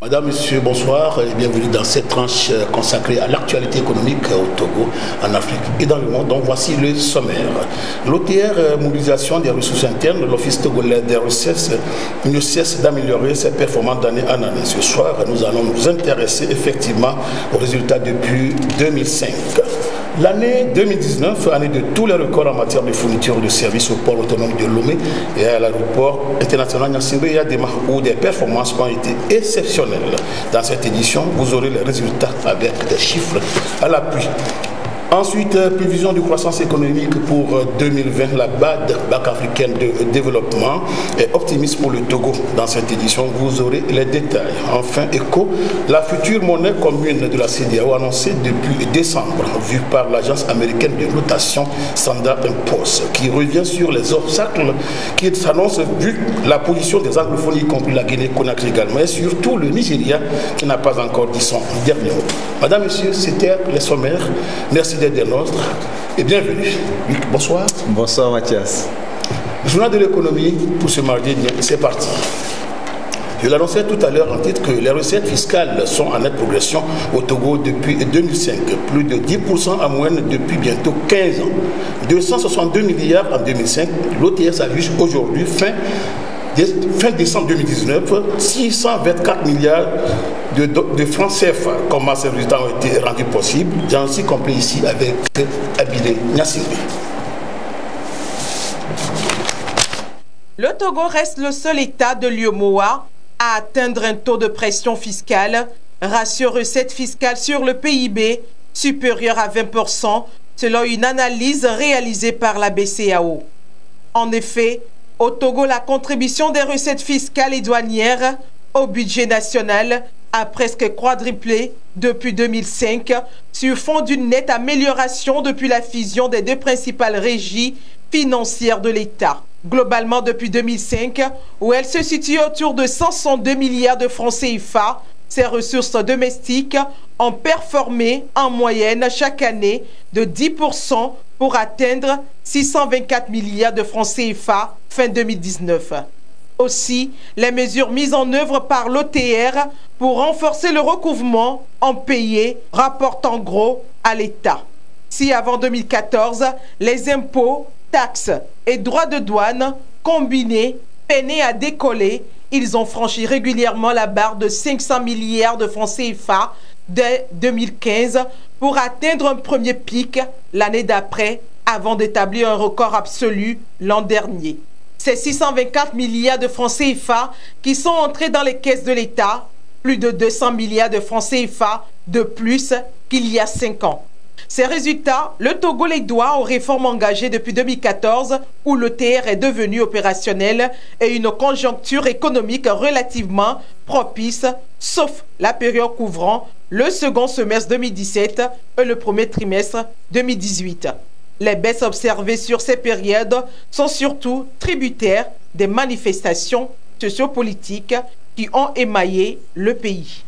Madame, Monsieur, bonsoir et bienvenue dans cette tranche consacrée à l'actualité économique au Togo, en Afrique et dans le monde. Donc voici le sommaire. L'OTR, mobilisation des ressources internes, l'Office togolais des recettes ne cesse d'améliorer ses performances d'année en année. Ce soir, nous allons nous intéresser effectivement aux résultats depuis 2005. L'année 2019, année de tous les records en matière de fourniture de services au port autonome de Lomé et à l'aéroport international Gnassingbé Yadema, où des performances ont été exceptionnelles. Dans cette édition, vous aurez les résultats avec des chiffres à l'appui. Ensuite, prévision de croissance économique pour 2020, la BAD, Banque africaine de développement, est optimiste pour le Togo. Dans cette édition, vous aurez les détails. Enfin, ECO, la future monnaie commune de la CEDEAO annoncée depuis décembre, vue par l'agence américaine de notation Standard & Poor's, qui revient sur les obstacles qui s'annoncent vu la position des anglophones, y compris la Guinée-Conakry également, et surtout le Nigeria, qui n'a pas encore dit son dernier mot. Madame, Messieurs, c'était les sommaires. Merci d'être des nôtres et bienvenue. Luc, bonsoir. Bonsoir Mathias. Journal de l'économie pour ce mardi, c'est parti. Je l'annonçais tout à l'heure en titre que les recettes fiscales sont en nette progression au Togo depuis 2005, plus de 10% en moyenne depuis bientôt 15 ans. 262 milliards en 2005, l'OTR s'affiche aujourd'hui fin décembre 2019, 624 milliards de francs CFA. Comment ces résultats ont été rendus possibles? J'ai aussi compris ici avec Abilé Gnassingbé. Le Togo reste le seul État de l'UEMOA à atteindre un taux de pression fiscale, ratio recette fiscale sur le PIB supérieur à 20%, selon une analyse réalisée par la BCEAO. En effet, au Togo, la contribution des recettes fiscales et douanières au budget national a presque quadruplé depuis 2005 sur fond d'une nette amélioration depuis la fusion des deux principales régies financières de l'État. Globalement, depuis 2005, où elle se situe autour de 162 milliards de francs CFA, ces ressources domestiques ont performé en moyenne chaque année de 10% pour atteindre 624 milliards de francs CFA fin 2019. Aussi, les mesures mises en œuvre par l'OTR pour renforcer le recouvrement ont payé, rapportent en gros à l'État. Si avant 2014, les impôts, taxes et droits de douane combinés peinaient à décoller, ils ont franchi régulièrement la barre de 500 milliards de francs CFA dès 2015 pour atteindre un premier pic l'année d'après avant d'établir un record absolu l'an dernier. Ces 624 milliards de francs CFA qui sont entrés dans les caisses de l'État, plus de 200 milliards de francs CFA de plus qu'il y a 5 ans. Ces résultats, le Togo les doit aux réformes engagées depuis 2014 où l'OTR est devenu opérationnel et une conjoncture économique relativement propice, sauf la période couvrant le second semestre 2017 et le premier trimestre 2018. Les baisses observées sur ces périodes sont surtout tributaires des manifestations sociopolitiques qui ont émaillé le pays.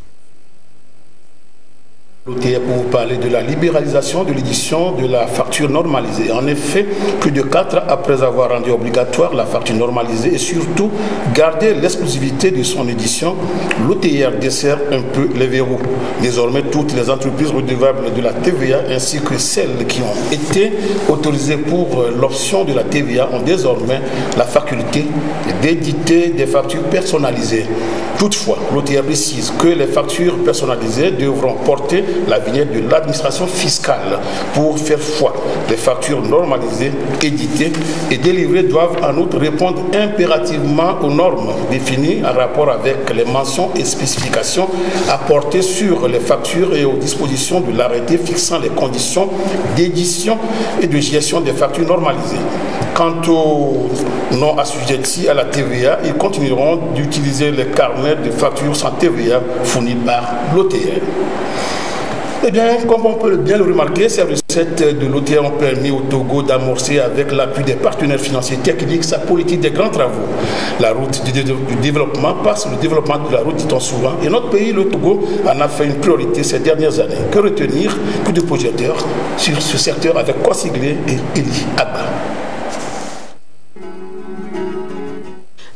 L'OTR pour vous parler de la libéralisation de l'édition de la facture normalisée. En effet, plus de 4 ans après avoir rendu obligatoire la facture normalisée et surtout garder l'exclusivité de son édition, l'OTR dessert un peu les verrous. Désormais, toutes les entreprises redevables de la TVA ainsi que celles qui ont été autorisées pour l'option de la TVA ont désormais la faculté d'éditer des factures personnalisées. Toutefois, l'OTR précise que les factures personnalisées devront porter la vignette de l'administration fiscale pour faire foi. Les factures normalisées, éditées et délivrées doivent en outre répondre impérativement aux normes définies en rapport avec les mentions et spécifications apportées sur les factures et aux dispositions de l'arrêté fixant les conditions d'édition et de gestion des factures normalisées. Quant aux non assujettis à la TVA, ils continueront d'utiliser les carnets de factures sans TVA fournis par l'OTR. Eh bien, comme on peut bien le remarquer, ces recettes de l'OTR ont permis au Togo d'amorcer avec l'appui des partenaires financiers techniques sa politique des grands travaux. La route du développement passe le développement de la route, dit-on souvent, et notre pays, le Togo, en a fait une priorité ces dernières années. Que retenir? Plus de projecteurs sur ce secteur avec Kouassiglé et Eli Agba.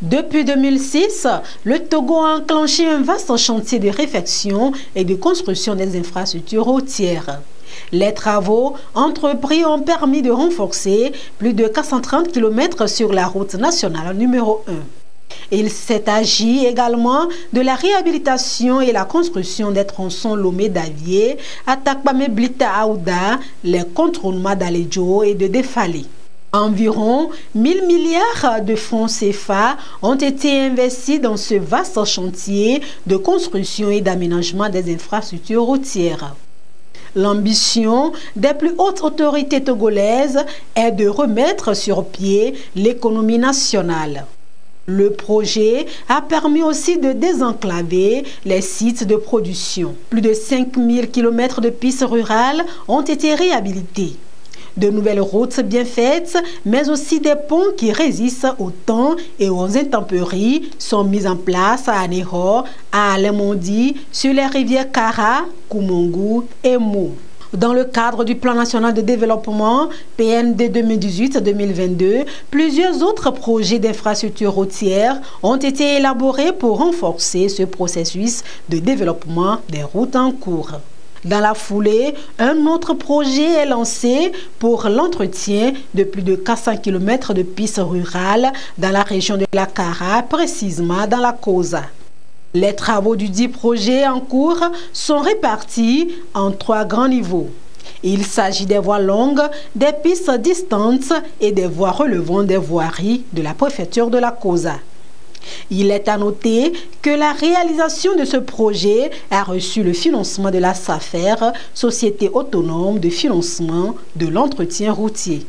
Depuis 2006, le Togo a enclenché un vaste chantier de réfection et de construction des infrastructures routières. Les travaux entrepris ont permis de renforcer plus de 430 km sur la route nationale numéro 1. Il s'est agi également de la réhabilitation et la construction des tronçons Lomé-Davier, Atakpame-Blita-Aouda, les contournements d'Aledjo et de Defalé. Environ 1000 milliards de francs CFA ont été investis dans ce vaste chantier de construction et d'aménagement des infrastructures routières. L'ambition des plus hautes autorités togolaises est de remettre sur pied l'économie nationale. Le projet a permis aussi de désenclaver les sites de production. Plus de 5000 km de pistes rurales ont été réhabilités. De nouvelles routes bien faites, mais aussi des ponts qui résistent au temps et aux intempéries sont mis en place à Anéhor, à Alemondi, sur les rivières Kara, Koumongu et Mou. Dans le cadre du Plan national de développement PND 2018-2022, plusieurs autres projets d'infrastructures routières ont été élaborés pour renforcer ce processus de développement des routes en cours. Dans la foulée, un autre projet est lancé pour l'entretien de plus de 400 km de pistes rurales dans la région de la Kara, précisément dans la Kosa. Les travaux du dit projet en cours sont répartis en 3 grands niveaux. Il s'agit des voies longues, des pistes distantes et des voies relevant des voiries de la préfecture de la Kosa. Il est à noter que la réalisation de ce projet a reçu le financement de la SAFER, Société autonome de financement de l'entretien routier.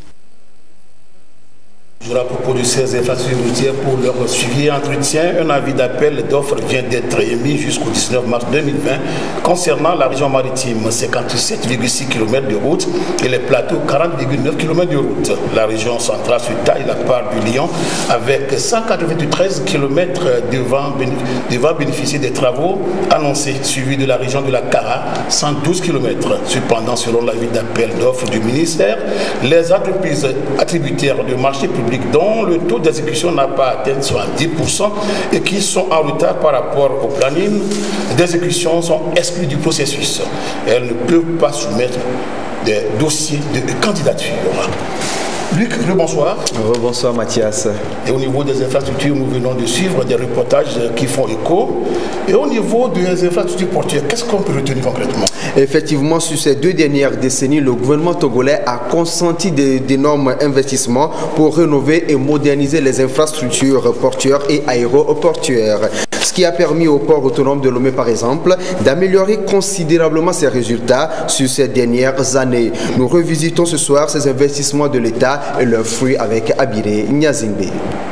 À propos de ces infrastructures routières pour leur suivi et entretien, un avis d'appel d'offres vient d'être émis jusqu'au 19 mars 2020 concernant la région maritime, 57,6 km de route et les plateaux, 40,9 km de route. La région centrale se taille la part du lion avec 193 km devant bénéficier des travaux annoncés, suivi de la région de la Kara, 112 km. Cependant, selon l'avis d'appel d'offres du ministère, les entreprises attributaires de marché public dont le taux d'exécution n'a pas atteint 70% et qui sont en retard par rapport au planning d'exécution sont exclus du processus. Elles ne peuvent pas soumettre des dossiers de candidature. Luc, bonsoir. Bonsoir Mathias. Et au niveau des infrastructures, nous venons de suivre des reportages qui font écho. Et au niveau des infrastructures portuaires, qu'est-ce qu'on peut retenir concrètement? Effectivement, sur ces 2 dernières décennies, le gouvernement togolais a consenti d'énormes investissements pour rénover et moderniser les infrastructures portuaires et aéroportuaires. Ce qui a permis au port autonome de Lomé, par exemple, d'améliorer considérablement ses résultats sur ces dernières années. Nous revisitons ce soir ces investissements de l'État et leurs fruits avec Abiré Nyazimbe.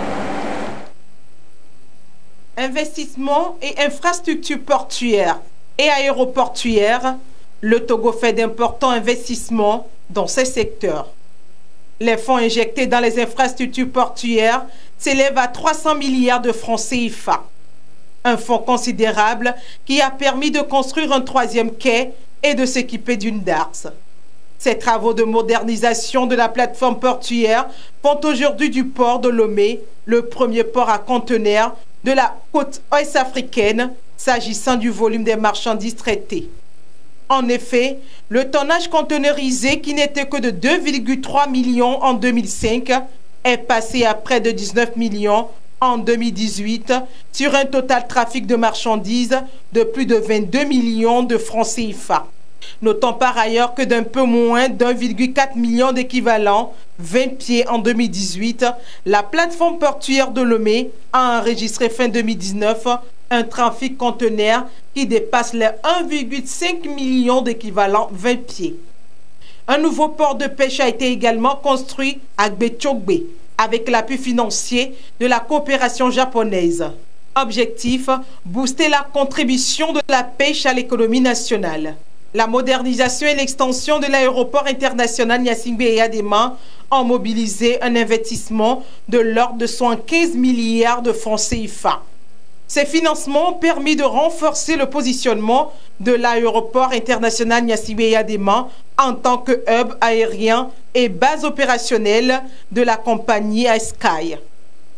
Investissement et infrastructures portuaires et aéroportuaires, le Togo fait d'importants investissements dans ces secteurs. Les fonds injectés dans les infrastructures portuaires s'élèvent à 300 milliards de francs CFA. Un fonds considérable qui a permis de construire un 3e quai et de s'équiper d'une darse. Ces travaux de modernisation de la plateforme portuaire font aujourd'hui du port de Lomé le premier port à conteneurs de la côte ouest africaine, s'agissant du volume des marchandises traitées. En effet, le tonnage conteneurisé, qui n'était que de 2,3 millions en 2005, est passé à près de 19 millions en 2018, sur un total trafic de marchandises de plus de 22 millions de francs CFA. Notons par ailleurs que d'un peu moins d'1,4 million d'équivalents 20 pieds en 2018, la plateforme portuaire de Lomé a enregistré fin 2019 un trafic conteneur qui dépasse les 1,5 million d'équivalents 20 pieds. Un nouveau port de pêche a été également construit à Gbetchogbe avec l'appui financier de la coopération japonaise. Objectif, booster la contribution de la pêche à l'économie nationale. La modernisation et l'extension de l'aéroport international Gnassingbé et Adema ont mobilisé un investissement de l'ordre de 115 milliards de francs CFA. Ces financements ont permis de renforcer le positionnement de l'aéroport international Gnassingbé et Adema en tant que hub aérien et base opérationnelle de la compagnie Sky.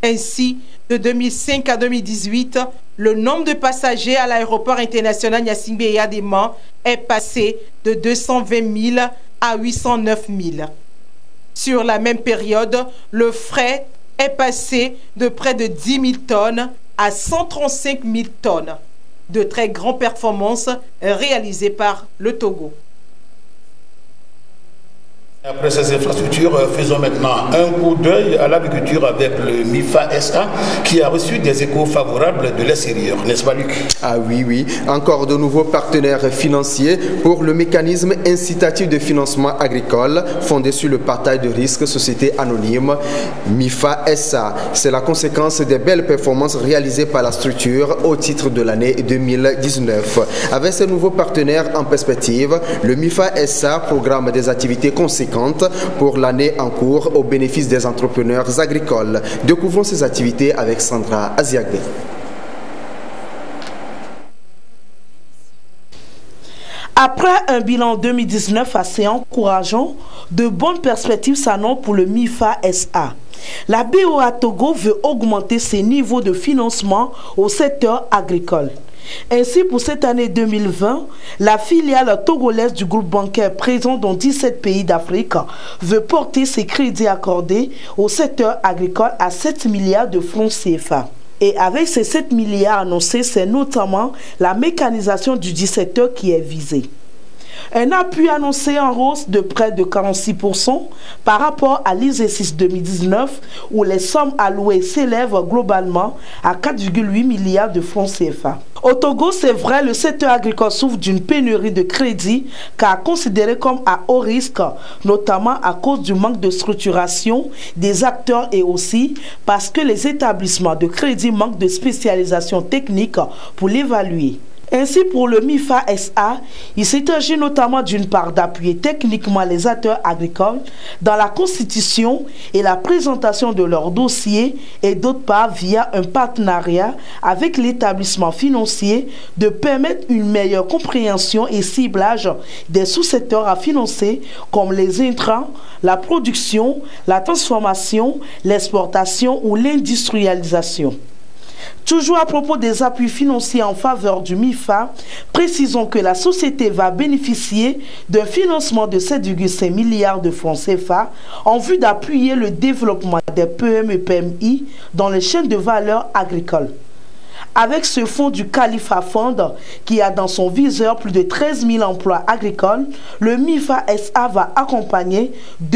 Ainsi, de 2005 à 2018, le nombre de passagers à l'aéroport international Gnassingbé Eyadema est passé de 220 000 à 809 000. Sur la même période, le fret est passé de près de 10 000 tonnes à 135 000 tonnes. De très grandes performances réalisées par le Togo. Après ces infrastructures, faisons maintenant un coup d'œil à l'agriculture avec le MIFA SA qui a reçu des échos favorables de l'extérieur, n'est-ce pas Luc? Ah oui, encore de nouveaux partenaires financiers pour le mécanisme incitatif de financement agricole fondé sur le partage de risques société anonyme MIFA SA. C'est la conséquence des belles performances réalisées par la structure au titre de l'année 2019. Avec ces nouveaux partenaires en perspective, le MIFA SA programme des activités conséquentes pour l'année en cours au bénéfice des entrepreneurs agricoles. Découvrons ces activités avec Sandra Aziagbe. Après un bilan 2019 assez encourageant, de bonnes perspectives s'annoncent pour le MIFA SA. La BOA Togo veut augmenter ses niveaux de financement au secteur agricole. Ainsi, pour cette année 2020, la filiale togolaise du groupe bancaire présent dans 17 pays d'Afrique veut porter ses crédits accordés au secteur agricole à 7 milliards de francs CFA. Et avec ces 7 milliards annoncés, c'est notamment la mécanisation du dit secteur qui est visée. Un appui annoncé en hausse de près de 46% par rapport à l'exercice 2019 où les sommes allouées s'élèvent globalement à 4,8 milliards de francs CFA. Au Togo, c'est vrai, le secteur agricole souffre d'une pénurie de crédit car considéré comme à haut risque, notamment à cause du manque de structuration des acteurs et aussi parce que les établissements de crédit manquent de spécialisation technique pour l'évaluer. Ainsi, pour le MIFA SA, il s'agit notamment d'une part d'appuyer techniquement les acteurs agricoles dans la constitution et la présentation de leurs dossiers et d'autre part, via un partenariat avec l'établissement financier, de permettre une meilleure compréhension et ciblage des sous-secteurs à financer comme les intrants, la production, la transformation, l'exportation ou l'industrialisation. Toujours à propos des appuis financiers en faveur du MIFA, précisons que la société va bénéficier d'un financement de 7,5 milliards de francs CFA en vue d'appuyer le développement des PME et PMI dans les chaînes de valeur agricoles. Avec ce fonds du Khalifa Fund, qui a dans son viseur plus de 13 000 emplois agricoles, le MIFA SA va accompagner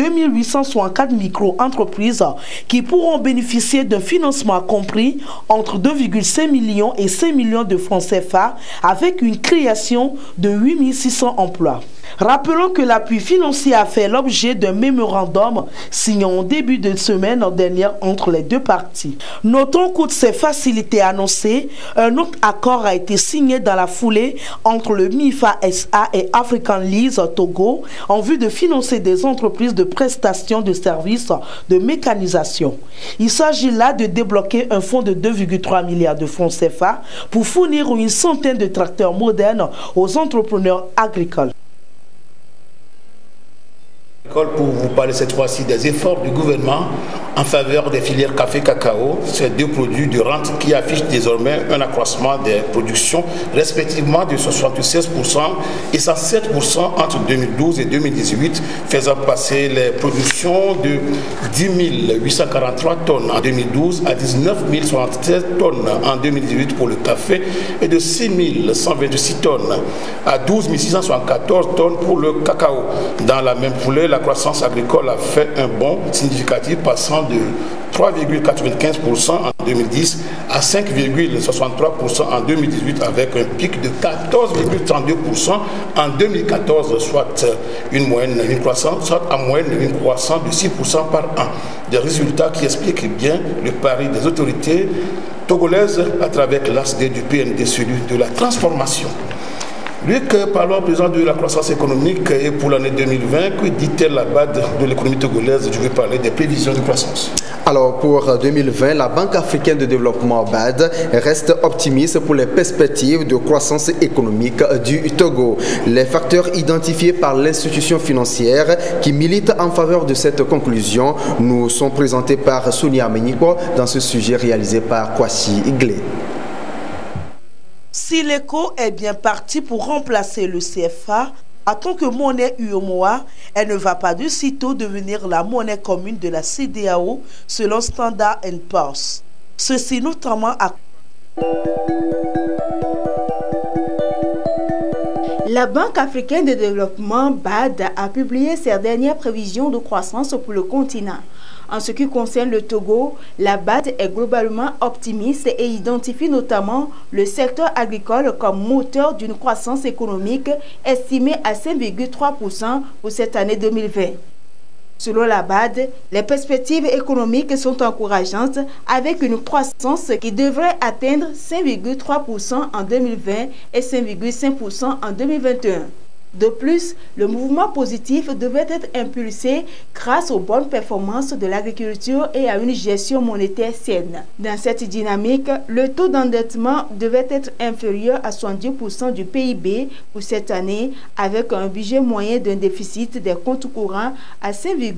2864 micro-entreprises qui pourront bénéficier d'un financement compris entre 2,5 millions et 5 millions de francs CFA avec une création de 8 600 emplois. Rappelons que l'appui financier a fait l'objet d'un mémorandum signé en début de semaine dernière entre les deux parties. Notons qu'outre ces facilités annoncées, un autre accord a été signé dans la foulée entre le MIFA SA et African Lease Togo en vue de financer des entreprises de prestation de services de mécanisation. Il s'agit là de débloquer un fonds de 2,3 milliards de francs CFA pour fournir une centaine de tracteurs modernes aux entrepreneurs agricoles. Pour vous parler cette fois-ci des efforts du gouvernement en faveur des filières café-cacao, ces deux produits de rente qui affichent désormais un accroissement des productions respectivement de 76% et 107% entre 2012 et 2018, faisant passer les productions de 10 843 tonnes en 2012 à 19 067 tonnes en 2018 pour le café et de 6 126 tonnes à 12 674 tonnes pour le cacao. Dans la même foulée, la croissance agricole a fait un bond significatif passant de 3,95% en 2010 à 5,63% en 2018 avec un pic de 14,32% en 2014, soit une croissance de 6% par an. Des résultats qui expliquent bien le pari des autorités togolaises à travers l'axe du PND, celui de la transformation. Luc, parlons à présent de la croissance économique et pour l'année 2020. Que dit-elle la BAD de l'économie togolaise? Je vais parler des prévisions de croissance. Alors pour 2020, la Banque africaine de développement BAD reste optimiste pour les perspectives de croissance économique du Togo. Les facteurs identifiés par l'institution financière qui milite en faveur de cette conclusion nous sont présentés par Sonia Meniko dans ce sujet réalisé par Kwasi Iglé. Si l'ECO est bien parti pour remplacer le CFA, en tant que monnaie UEMOA, elle ne va pas de sitôt devenir la monnaie commune de la CEDEAO selon Standard & Poor's. Ceci notamment à... La Banque africaine de développement BAD a publié ses dernières prévisions de croissance pour le continent. En ce qui concerne le Togo, la BAD est globalement optimiste et identifie notamment le secteur agricole comme moteur d'une croissance économique estimée à 5,3% pour cette année 2020. Selon la BAD, les perspectives économiques sont encourageantes avec une croissance qui devrait atteindre 5,3% en 2020 et 5,5% en 2021. De plus, le mouvement positif devait être impulsé grâce aux bonnes performances de l'agriculture et à une gestion monétaire saine. Dans cette dynamique, le taux d'endettement devait être inférieur à 70% du PIB pour cette année, avec un budget moyen d'un déficit des comptes courants à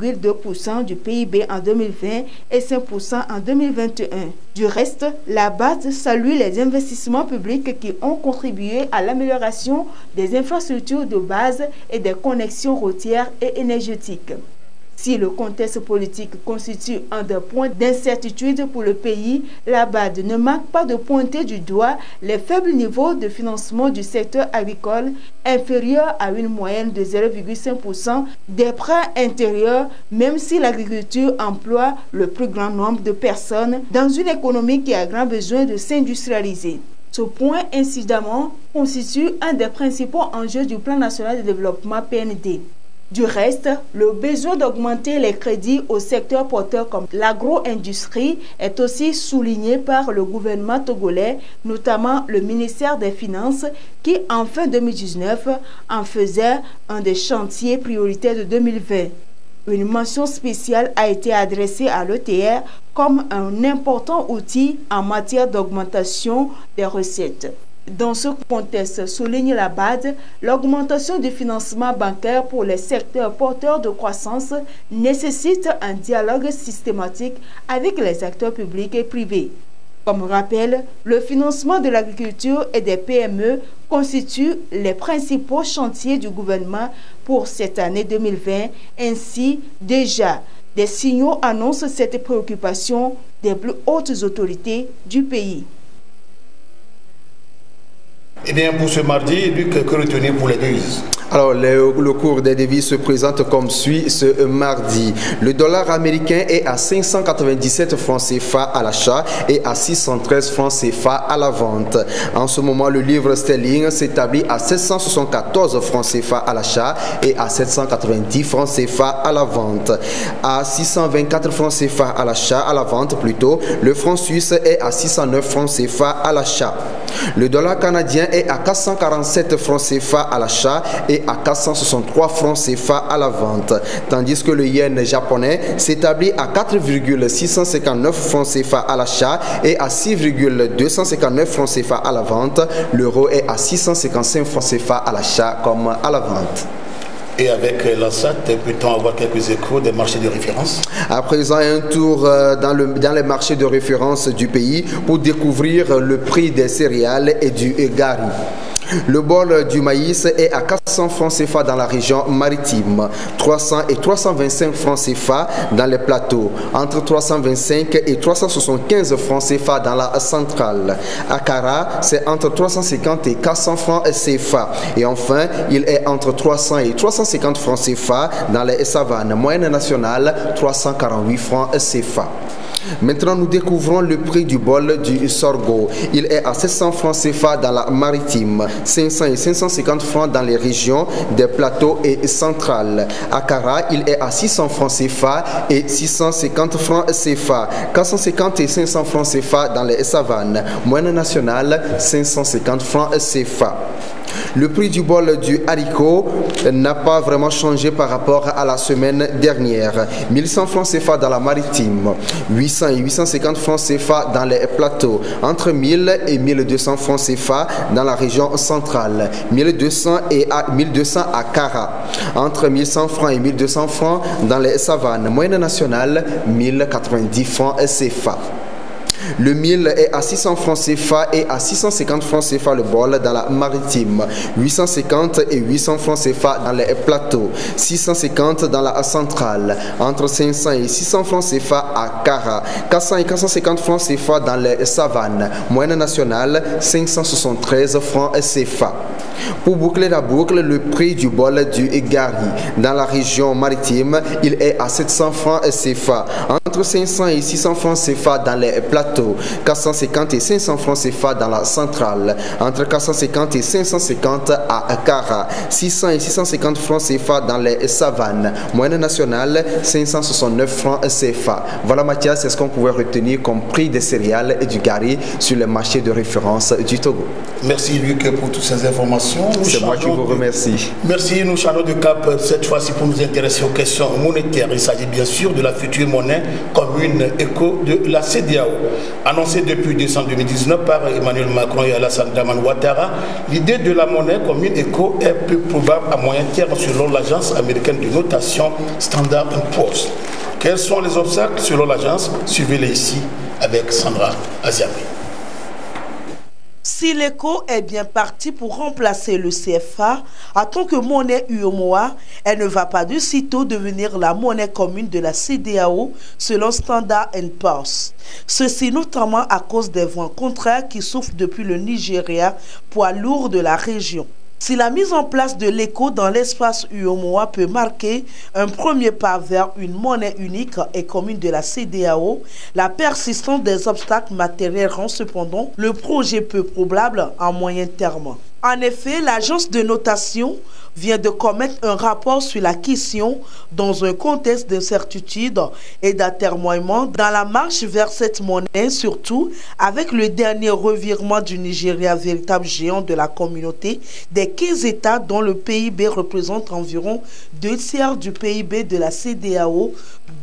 5,2% du PIB en 2020 et 5% en 2021. Du reste, la BAD salue les investissements publics qui ont contribué à l'amélioration des infrastructures de base et des connexions routières et énergétiques. Si le contexte politique constitue un des points d'incertitude pour le pays, la BAD ne manque pas de pointer du doigt les faibles niveaux de financement du secteur agricole, inférieurs à une moyenne de 0,5% des prêts intérieurs, même si l'agriculture emploie le plus grand nombre de personnes dans une économie qui a grand besoin de s'industrialiser. Ce point, incidemment, constitue un des principaux enjeux du Plan national de développement PND. Du reste, le besoin d'augmenter les crédits au secteur porteur comme l'agro-industrie est aussi souligné par le gouvernement togolais, notamment le ministère des Finances, qui en fin 2019 en faisait un des chantiers prioritaires de 2020. Une mention spéciale a été adressée à l'ETR comme un important outil en matière d'augmentation des recettes. Dans ce contexte, souligne la BAD, l'augmentation du financement bancaire pour les secteurs porteurs de croissance nécessite un dialogue systématique avec les acteurs publics et privés. Comme rappel, le financement de l'agriculture et des PME constitue les principaux chantiers du gouvernement pour cette année 2020. Ainsi, déjà, des signaux annoncent cette préoccupation des plus hautes autorités du pays. Eh bien, pour ce mardi, Luc, que retenir pour les devises? Alors, le cours des devises se présente comme suit ce mardi. Le dollar américain est à 597 francs CFA à l'achat et à 613 francs CFA à la vente. En ce moment, le livre sterling s'établit à 774 francs CFA à l'achat et à 790 francs CFA à la vente. À 624 francs CFA à l'achat, à la vente plutôt, le franc suisse est à 609 francs CFA à l'achat. Le dollar canadien est à 447 francs CFA à l'achat et à 463 francs CFA à la vente, tandis que le yen japonais s'établit à 4,659 francs CFA à l'achat et à 6,259 francs CFA à la vente. L'euro est à 655 francs CFA à l'achat comme à la vente. Et avec l'ANSAT, peut-on avoir quelques échos des marchés de référence? À présent, un tour dans les marchés de référence du pays pour découvrir le prix des céréales et du gari. Le bol du maïs est à 400 francs CFA dans la région maritime, 300 et 325 francs CFA dans les plateaux, entre 325 et 375 francs CFA dans la centrale. Akara, c'est entre 350 et 400 francs CFA. Et enfin, il est entre 300 et 350 francs CFA dans les savanes. Moyenne nationale, 348 francs CFA. Maintenant, nous découvrons le prix du bol du sorgho. Il est à 700 francs CFA dans la maritime, 500 et 550 francs dans les régions des plateaux et centrales. À Kara, il est à 600 francs CFA et 650 francs CFA, 450 et 500 francs CFA dans les savanes. Moyenne nationale, 550 francs CFA. Le prix du bol du haricot n'a pas vraiment changé par rapport à la semaine dernière. 1100 francs CFA dans la maritime, 800 et 850 francs CFA dans les plateaux, entre 1000 et 1200 francs CFA dans la région centrale, 1200 et 1200 à Kara, entre 1100 francs et 1200 francs dans les savanes. Moyenne nationale, 1090 francs CFA. Le 1000 est à 600 francs CFA et à 650 francs CFA le bol dans la maritime, 850 et 800 francs CFA dans les plateaux, 650 dans la centrale, entre 500 et 600 francs CFA à Kara, 400 et 450 francs CFA dans les savanes, moyenne nationale 573 francs CFA. Pour boucler la boucle, le prix du bol du gari dans la région maritime, il est à 700 francs CFA, entre 500 et 600 francs CFA dans les plateaux, 450 et 500 francs CFA dans la centrale, entre 450 et 550 à Kara, 600 et 650 francs CFA dans les savanes, moyenne nationale 569 francs CFA. Voilà Mathias, c'est ce qu'on pouvait retenir comme prix des céréales et du gari sur les marchés de référence du Togo. Merci Luc pour toutes ces informations. C'est moi qui vous remercie. Merci, nous changeons de cap cette fois-ci pour nous intéresser aux questions monétaires. Il s'agit bien sûr de la future monnaie commune éco de la CEDEAO. Annoncée depuis décembre 2019 par Emmanuel Macron et Alassane Dramane Ouattara, l'idée de la monnaie commune éco est peu probable à moyen terme selon l'agence américaine de notation Standard & Poor's. Quels sont les obstacles selon l'agence? Suivez-les ici avec Sandra Aziabi. Si l'éco est bien parti pour remplacer le CFA en tant que monnaie UEMOA, elle ne va pas de sitôt devenir la monnaie commune de la CEDEAO selon Standard & Poor's. Ceci notamment à cause des vents contraires qui souffrent depuis le Nigeria, poids lourd de la région. Si la mise en place de l'éco dans l'espace UEMOA peut marquer un premier pas vers une monnaie unique et commune de la CEDEAO, la persistance des obstacles matériels rend cependant le projet peu probable à moyen terme. En effet, l'agence de notation vient de commettre un rapport sur la question dans un contexte d'incertitude et d'atermoiement dans la marche vers cette monnaie, surtout avec le dernier revirement du Nigeria, véritable géant de la communauté des 15 États dont le PIB représente environ 2/3 du PIB de la CEDEAO,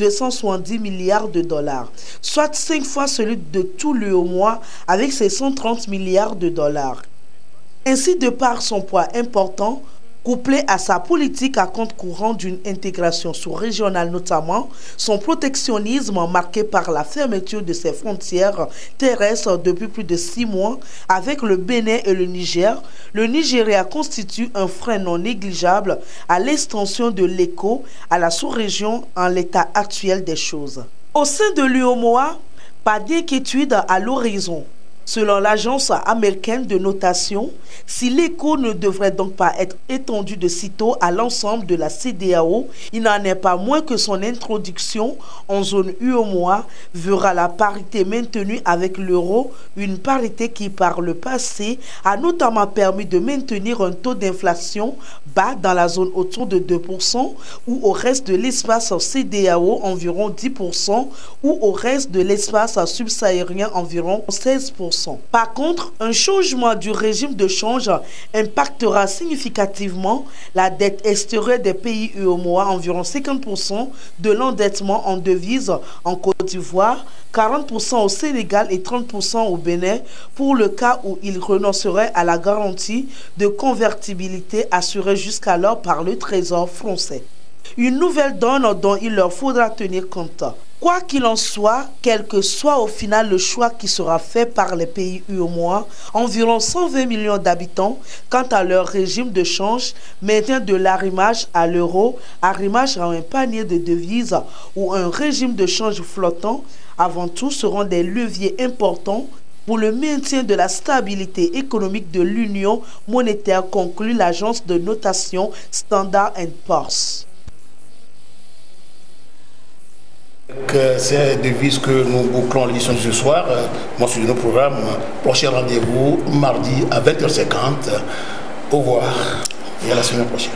270 milliards de dollars, soit 5 fois celui de tout l'UEMOA avec ses 130 milliards de dollars. Ainsi, de par son poids important, couplé à sa politique à compte courant d'une intégration sous-régionale notamment, son protectionnisme marqué par la fermeture de ses frontières terrestres depuis plus de 6 mois avec le Bénin et le Niger, le Nigeria constitue un frein non négligeable à l'extension de l'éco à la sous-région en l'état actuel des choses. Au sein de l'UEMOA, pas d'inquiétude à l'horizon. Selon l'agence américaine de notation, si l'éco ne devrait donc pas être étendu de sitôt à l'ensemble de la CEDEAO, il n'en est pas moins que son introduction en zone UEMOA verra la parité maintenue avec l'euro, une parité qui par le passé a notamment permis de maintenir un taux d'inflation bas dans la zone autour de 2% ou au reste de l'espace CEDEAO environ 10% ou au reste de l'espace subsahérien environ 16%. Par contre, un changement du régime de change impactera significativement la dette extérieure des pays UEMOA, environ 50% de l'endettement en devises en Côte d'Ivoire, 40% au Sénégal et 30% au Bénin pour le cas où il renoncerait à la garantie de convertibilité assurée jusqu'alors par le Trésor français. Une nouvelle donne dont il leur faudra tenir compte. Quoi qu'il en soit, quel que soit au final le choix qui sera fait par les pays UEMOA, environ 120 millions d'habitants, quant à leur régime de change, maintien de l'arrimage à l'euro, arrimage à un panier de devises ou un régime de change flottant, avant tout seront des leviers importants pour le maintien de la stabilité économique de l'Union monétaire, conclut l'agence de notation Standard & Poor's. C'est devises que nous bouclons l'édition de ce soir. Moi, sur nos programmes, prochain rendez-vous mardi à 20h50. Au revoir et à la semaine prochaine.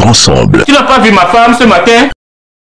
ensemble. Tu n'as pas vu ma femme ce matin?